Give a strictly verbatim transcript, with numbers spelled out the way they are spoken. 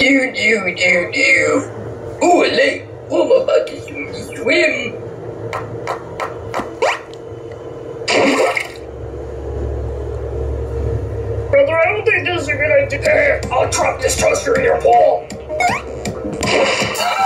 do, do, do, do. Ooh, a lake. Oh, I'm about to swim. swim. Brother, I don't think this is a good idea. Hey, I'll drop this toaster in your palm.